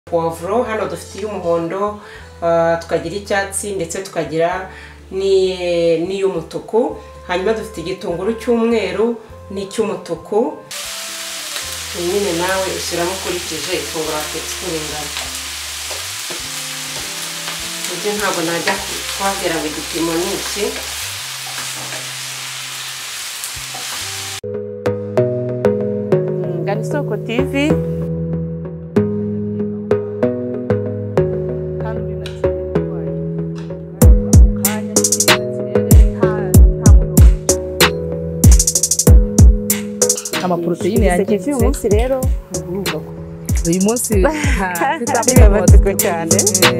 Pavuro hano dufite y'umuhondo, tukagira icyatsi ndetse tukagira ni y'umutuku. Hanyuma dufite igitunguru cy'umweru n'icy'umutuku. Nyine nawe ushyiramo ukurikije ifunguro watetse kuringana. Ibyo ntabwo najya kubabwira ngo igipimo ni iki. Ganisoko TV. Amaproteine yangiritse uyu munsi rero uyu munsi bibabatswe cyane.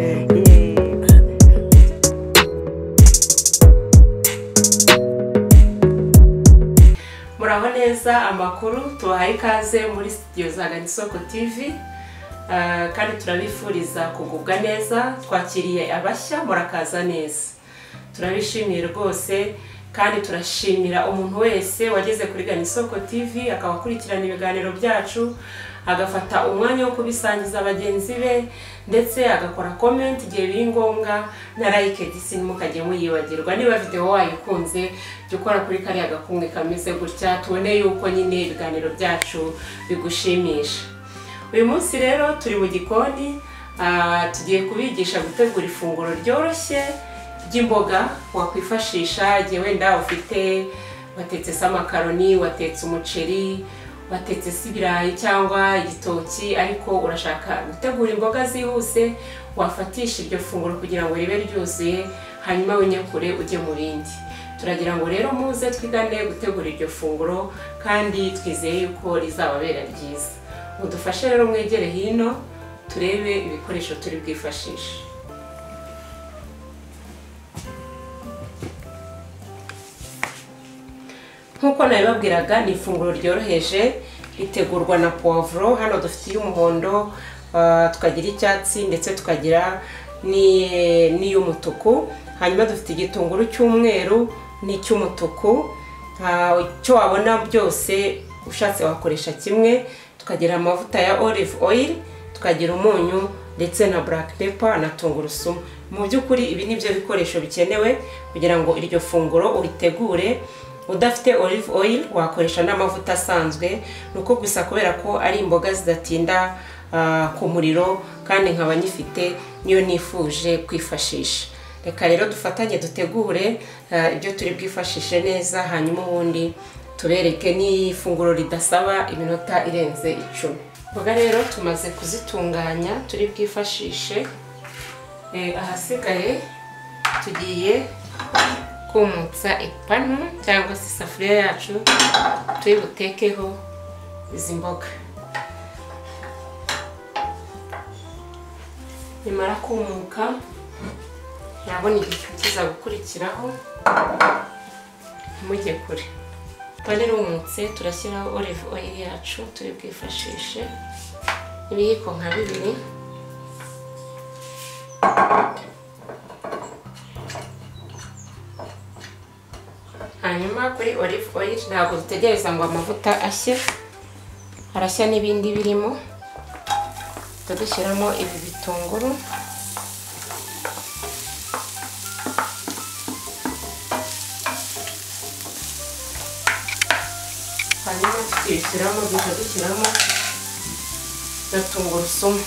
Muraho neza, amakuru tubahaye ikaze muri studio za Ganisoko TV, kandi turabifuriza kugubwa neza. Twakiriye abashya, murakaza neza, turabishimiye rwose. Kandi turashimira umuntu wese wageze kuri Ganisoko TV akaba akurikirana ibiganiro byacu, agafata umwanya wo kubisangiza abagenzi be, ndetse agakora comment igihe biri ngombwa na like mukajye muyibagirwa. Niba video wayikunze jya ukora kuri kariya gakumwe kameze gutya, tubone yuko nyine ibiganiro byacu bigushimisha. Uyu munsi rero turi mu gikoni, tugiye kubigisha gutegura ifunguro ryoroshye ry'imboga wakwifashisha igihe wenda ufite watetse amakaroni, watetse umuceri, watetse ibirayi cyangwa igitoki, ariko urashaka gutegura imboga zihuse wafatisha iryo funguro kugira ngo ribe ryuzuye, hanyuma winyakure ujye mu rindi. Turagira ngo rero muze twigane gutegura iryo funguro, kandi twizeye yuko rizababera ryiza. Mudufashe rero mwegere hino turebe ibikoresho turi bwifashishe. Nkuko nabibabwiraga, ni ifunguro ryoroheje ritegurwa na Pavuro. Hano dufite y'umuhondo, tukagira icyatsi ndetse tukagira ni y'umutuku. Hanyuma dufite igitunguru cy'umweru n'icy'umutuku. Cyo wabona byose ushatse wakoresha kimwe. Tukagira amavuta ya olive oil, tukagira umunyu ndetse na black pepper na tungurusumu. Mu by'ukuri ibi nibyo bikoresho bikenewe kugira ngo iryo funguro uritegure. Udafite olive oil wakoresha n'amavuta asanzwe, nuko gusa kubera ko ari imboga zidatinda ku muriro kandi nkaba nyifite niyo nifuje kwifashisha. Reka rero dufatanye dutegure ibyo turi bwifashishe neza, hanyuma ubundi tubereke n'ifunguro ridasaba iminota irenze 10. Mboga rero tumaze kuzitunganya turi bwifashishe, ahasigaye tugiye kumutsa ipanu cyangwa se isafuriya yacu tuyibutekeho izi mboga. Nimara kumuka nabona igifu kiza gukurikiraho, mujye kure. Pane rumutse turashyiraho olive oil yacu turi bwifashishe ibiyiko nka 2. Hanyuma kuri olive oil ntabwo dutegereza ngo amavuta ashye, harashya n'ibindi birimo. Tudushyiramo ibi bitunguru, hanyuma dushyiramo na tungurusumu.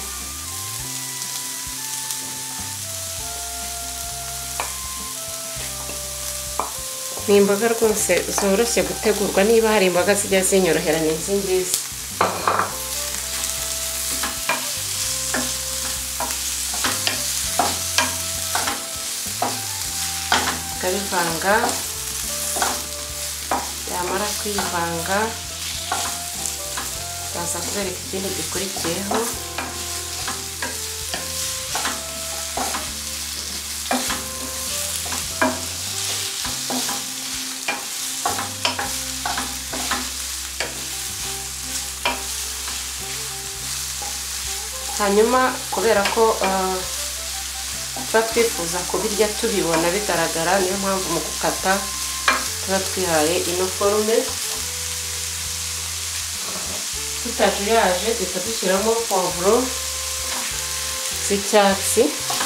Ni imboga rwose zoroshye gutegurwa. Niba hari imboga zijya zinyorohera ni izi ngizi. Tukabivanga, yamara kwivanga baza kubereka ikindi gikurikiyeho. Hanyuma kubera ko tuba twifuza kubirya tubibona bigaragara, niyo mpamvu mu gukata tuba twihaye ino forume. tutajuyaje duhita dushyiramo pavuro z'icyatsi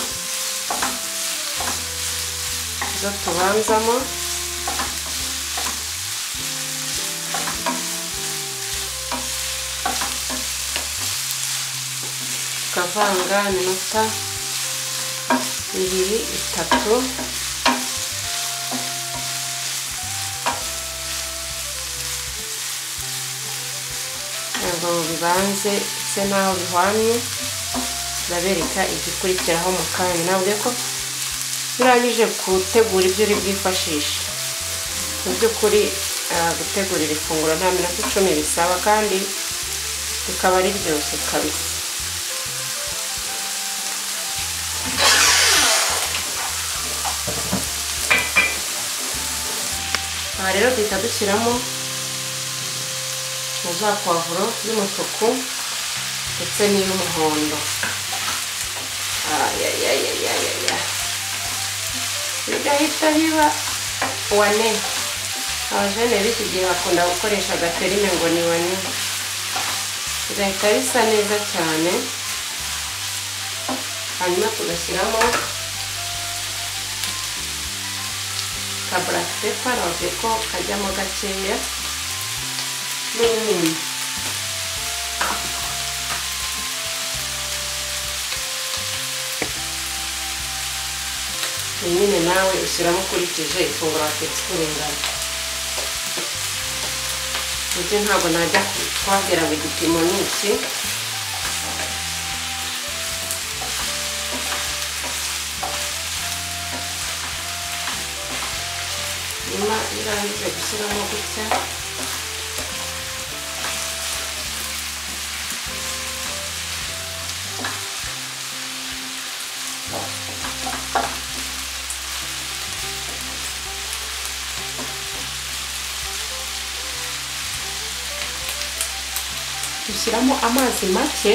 zo tubanzamo, tukavanga iminota 2-3 ngo bibanze se naho bihwanye. Ndabereka igikurikiraho mu kanya. Nabwiye ko birangije gutegura ibyo uri bwifashishe. Mu by'ukuri gutegura iri funguro nta minota 10 bisaba, kandi rikaba riryoshye kabisa. Aha rero duhita dushyiramo za pavuro y'umutuku ndetse n'iy'umuhondo. Bigahita biba wane. Abajene b'iki gihe bakunda gukoresha agaterime ngo ni wane. Bigahita bisa neza cyane. Hanyuma tugashyiramo ka black pepper, navuze ko kajyamo gakeya, n'umunyu. Nyine nawe ushyiramo ukurikije ifunguro watetse uko ringana. Ibyo ntabwo najya kubabwira ngo igipimo ni iki. Nyuma irangije gushyiramo gutya, dushyiramo amazi make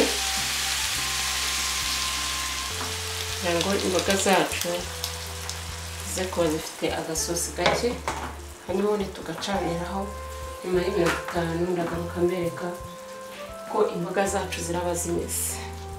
kugira ngo imboga zacu zize kuba zifite agasosi gake. Hanyuma ubundi tugacaniraho. Nyuma y'iminota 5 ndagaruka mbereka ko imboga zacu ziraba zimeze.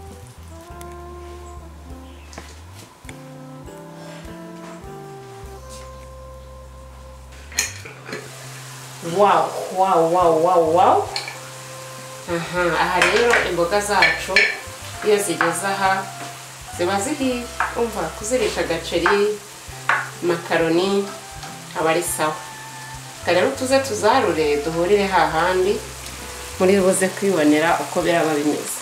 Wow. Aha rero imboga zacu iyo zigeze aha ziba zihiye. Umva kuzirisha agaceri, makaroni aba ari sawa. Rero tuze tuzarure duhurire hahandi muri buze kwibonera uko biraba bimeze.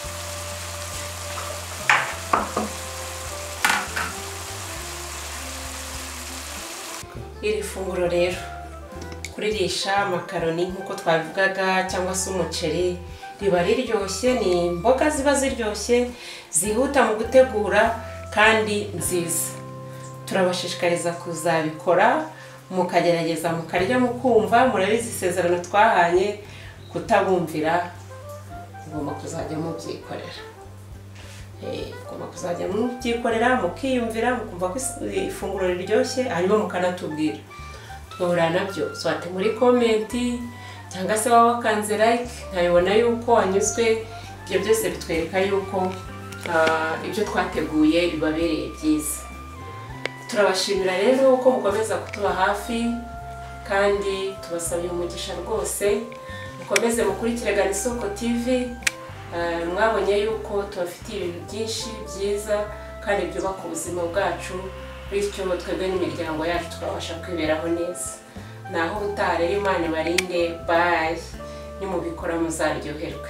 Iri funguro rero kuririsha makaroni nkuko twabivugaga cyangwa se umuceri riba riryoshye. Ni imboga ziba ziryoshye, zihuta mu gutegura kandi nziza. Turabashishikariza kuzabikora mukagerageza mukarya mukumva. Murabizi isezerano twahanye kutabumvira, ngomba kuzajya mubyikorera. Ngomba kuzajya mubyikorera mukiyumvira mukumva ko ifunguro riryoshye, hanyuma mukanatubwira tugahura nabyo. Swate muri komenti cyangwa se waba wakanze like nkabibona yuko wanyuzwe. Ibyo byose bitwereka yuko ibyo twateguye bibabereye byiza. Turabashimira rero uko mukomeza kutuba hafi, kandi tubasabye umugisha rwose. Mukomeze mukurikire Ganisoko TV. Mwabonye yuko tubafitiye ibintu byinshi byiza kandi byubaka ubuzima bwacu, bityo twebwe n'imiryango yacu tukabasha kwiberaho neza. Naho ubutaha rero Imana ibarinde. Bye. Nimubikora muzaryoherwe.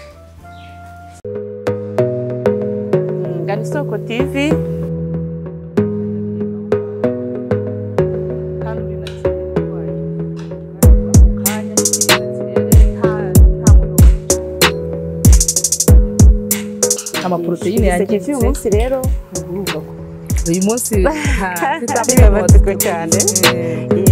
Ganisoko TV. amaproteine yagize uyu munsi rero uyu munsi biba cyane.